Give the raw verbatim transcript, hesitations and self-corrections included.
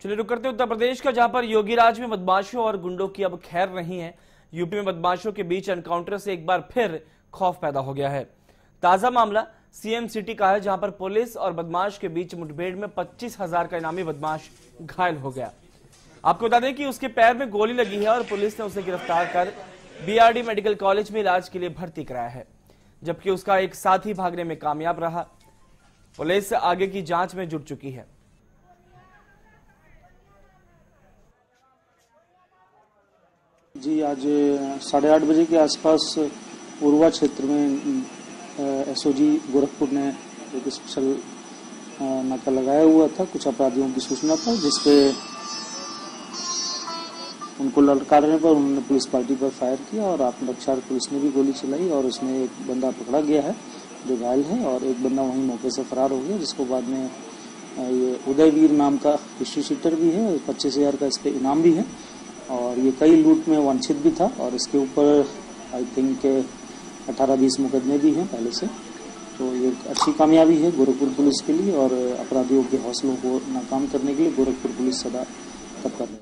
चलिए रुक करते उत्तर प्रदेश का, जहां पर योगी राज में बदमाशों और गुंडों की अब खैर नहीं है। यूपी में बदमाशों के बीच एनकाउंटर से एक बार फिर खौफ पैदा हो गया है। ताजा मामला सीएम सिटी का है, जहां पर पुलिस और बदमाश के बीच मुठभेड़ में पच्चीस हजार का इनामी बदमाश घायल हो गया। आपको बता दें कि उसके पैर में गोली लगी है और पुलिस ने उसे गिरफ्तार कर बीआरडी मेडिकल कॉलेज में इलाज के लिए भर्ती कराया है, जबकि उसका एक साथी भागने में कामयाब रहा। पुलिस आगे की जांच में जुट चुकी है। जी, आज साढ़े आठ बजे के आसपास उर्वा क्षेत्र में एसओजी गोरखपुर ने एक स्पेशल नाका लगाया हुआ था। कुछ अपराधियों की सूचना पर, जिसपे उनको ललकारने पर उन्होंने पुलिस पार्टी पर फायर किया और आत्मरक्षा पुलिस ने भी गोली चलाई और उसमें एक बंदा पकड़ा गया है जो घायल है और एक बंदा वहीं मौके से फरार हो गया, जिसको बाद में ये उदयवीर नाम का हिस्ट्री शीटर भी है। पच्चीस हजार का इस पे इनाम भी है और ये कई लूट में वांछित भी था और इसके ऊपर आई थिंक अठारह बीस मुकदमे भी हैं पहले से। तो ये अच्छी कामयाबी है गोरखपुर पुलिस के लिए और अपराधियों के हौसलों को नाकाम करने के लिए गोरखपुर पुलिस सदा तत्पर है।